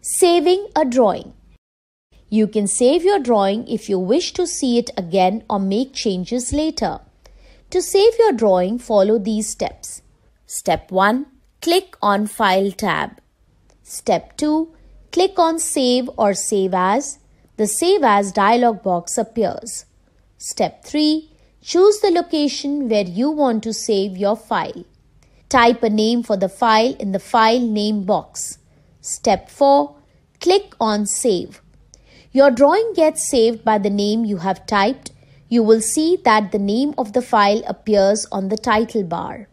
Saving a drawing. You can save your drawing if you wish to see it again or make changes later. To save your drawing, follow these steps. Step 1. Click on File tab. Step 2. Click on Save or Save As. The Save As dialog box appears. Step 3. Choose the location where you want to save your file. Type a name for the file in the File Name box. Step 4. Click on Save. Your drawing gets saved by the name you have typed. You will see that the name of the file appears on the title bar.